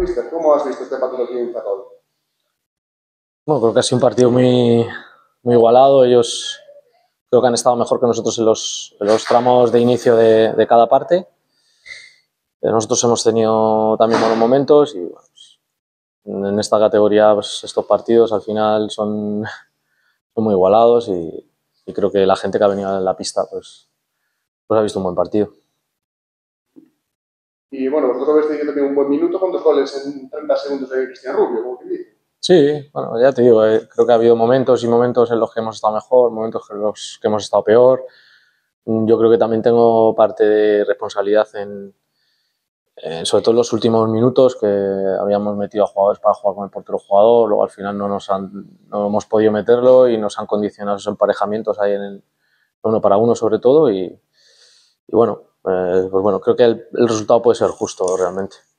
Mister, ¿cómo has visto este partido aquí en Ferrol? Bueno, creo que ha sido un partido muy igualado. Ellos creo que han estado mejor que nosotros en los tramos de inicio de cada parte. Nosotros hemos tenido también buenos momentos y bueno, pues, en esta categoría pues, estos partidos al final son muy igualados y creo que la gente que ha venido en la pista pues ha visto un buen partido. Y bueno, vosotros habéis tenido también un buen minuto con 2 goles en 30 segundos de Cristian Rubio, como que dice. Sí, bueno, ya te digo, creo que ha habido momentos y momentos en los que hemos estado mejor, momentos en los que hemos estado peor. Yo creo que también tengo parte de responsabilidad sobre todo en los últimos minutos, que habíamos metido a jugadores para jugar con el portero jugador, luego al final no hemos podido meterlo y nos han condicionado esos emparejamientos ahí en el 1-1 sobre todo y bueno, pues bueno, creo que el resultado puede ser justo realmente.